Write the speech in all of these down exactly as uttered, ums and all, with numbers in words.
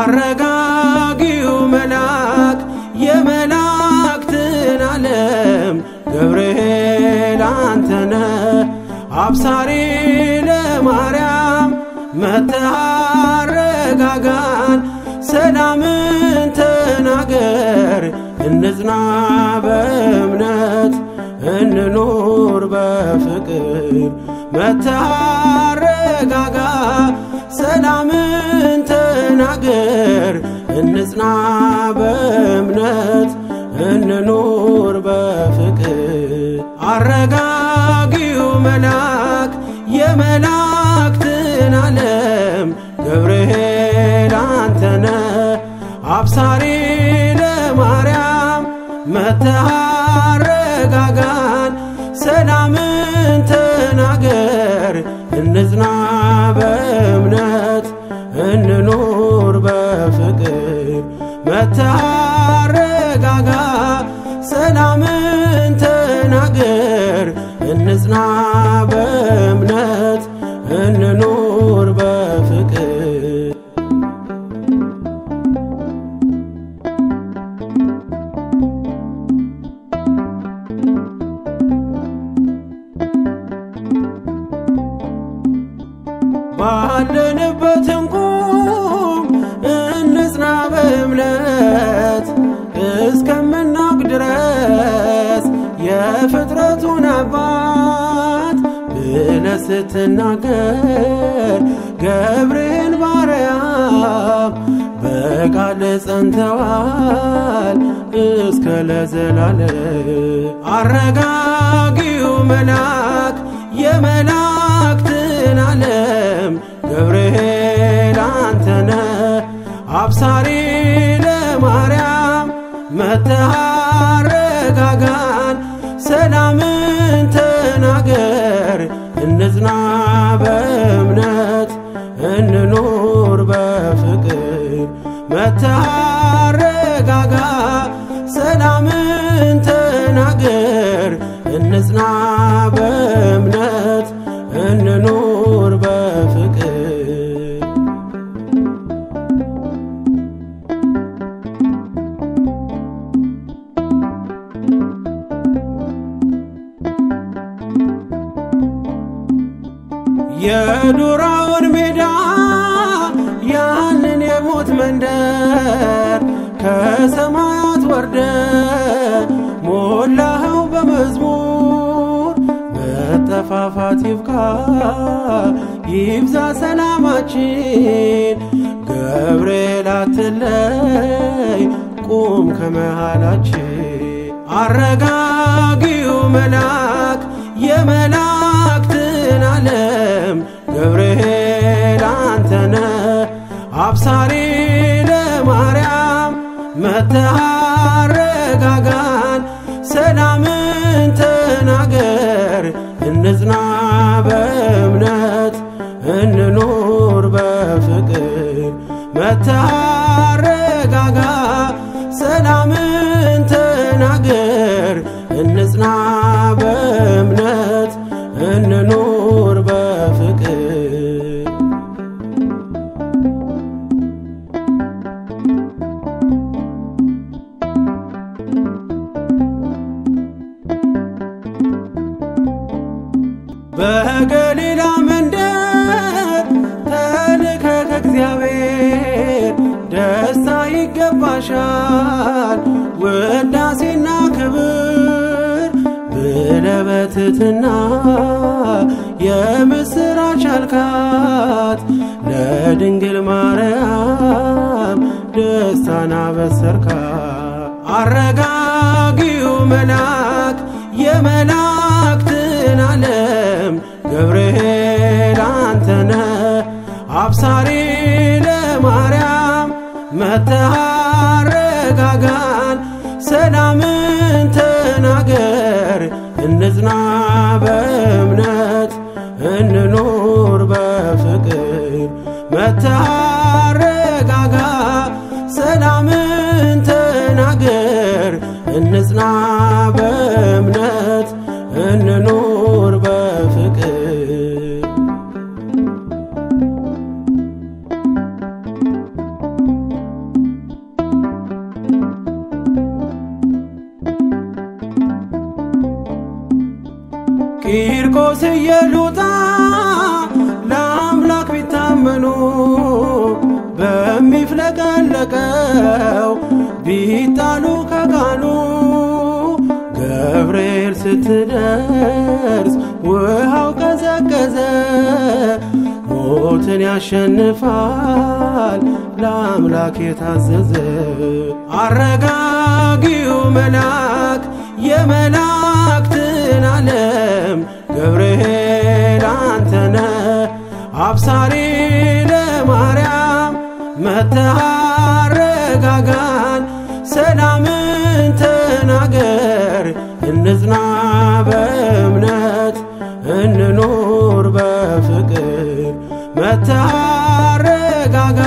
አረጋጊው መልአክ የመላእክትን ዓለም ገብርኤል አንተነ አብሳሪ ለማርያም መጥተህ አረጋጋን ሰላምን ተናገር እንጽና በእምነት እንኑር በፍቅር መጥተህ አረጋጋ ሰላምን ተናገር እንጽና በእምነት እንኑር በፍቅር አረጋጊው መልአክ የመላእክትን ዓለም ገብርኤል አንተነ አብሳሪ ለማርያም መጥተህ አረጋጋን ሰላምን ተናገር እንጽና በእምነት እንኑር በፍቅር መጥተህ አረጋጋ ሰላምን ተናገር እንጽና በእምነት እንኑር በፍቅር ባለንበት እንቁም እንጽና በእምነት እስከምናውቅ ድረስ የፍጥረቱን አባት ብለህ ስትናገር ገብርኤል ባርያም በቃል ጸንተዋል እስከ ለዘላለም አረጋጊው መልአክ የመላእክትን ዓለም ገብርኤል አንተነ አብሳሪ ለማርያም መጥተህ አረጋጋን ሰላምን ተናገር እንጽና በእምነት እንኑር በፍቅር መጥተህ አረጋጋ ሰላምን ተናገር እንጽና በእምነት እንኑር በፍቅር የዱራውን ሜዳ ያንን የሞት መንደር ከሰማያት ወርደ ሞላኸው በመዝሙር መጠፋፋት ይብቃ ይብዛ ሰላማችን ገብርኤል አትለይ ቁም ከመሃላችን አረጋጊው መልአክ የመላእክትን ዓለም ገብርኤል አንተነ አብሳሪ ለማርያም መጥተህ አረጋጋን ሰላምን ተናገር እንጽና በእምነት እንኑር በፍቅር መጥተህ አረጋጋ ሰላምን ተናገር እንጽና በእምነት እንኑር በፍቅር በገሊላ መንደር ተልከ ከእግዚአብሔር ደስታ ይገባሻል ውዳሴና ክብር ብለህ በትሕትና የምስራች አልካት ለድንግል ማርያም ደስታን አበሰርካት አረጋጊው መልአክ የመላእክትን ዓለም ገብርኤል አንተነ አብሳሪ ለማርያም መጥተህ አረጋጋን ሰላምን ተናገር እንጽና በእምነት እንኑር በፍቅር መጥተህ አረጋጋ ሰላምን ተናገር እንጽና በእምነት እንኑር በፍቅር ቂርቆስ ኢየሉጣ ለአምላክ ቢታመኑ በሚፍለቀለቀው ቢጣሉ ከጋኑ ገብርኤል ስትደርስ ውሃው ቀዘቀዘ ሞትን ያሸንፋል ለአምላክ የታዘዘ አረጋጊው መልአክ የመላእክትን ዓለም ገብርኤል አንተነ አብሳሪ ለማርያም መጥተህ አረጋጋን ሰላምን ተናገር እንጽና በእምነት እንኑር በፍቅር መጥተህ አረጋጋ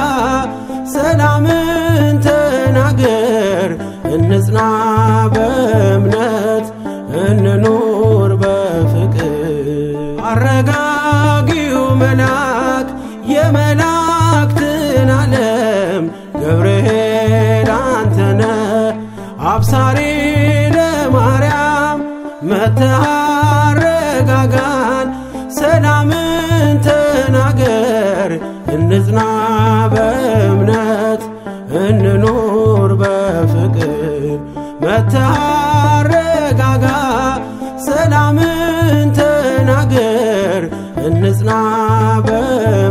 ሰላምን ተናገር እንጽና በእምነት እንኑር በፍቅር አረጋጊው መልአክ የመላእክትን ዓለም ገብርኤል አንተነ አብሳሪ ለማርያም መጥተህ አረጋጋን ሰላምን ተናገር እንጽና በእምነት እንኑር በፍቅር መጥተህ አረጋጋ ሰላምን ተናገር እንጽና በ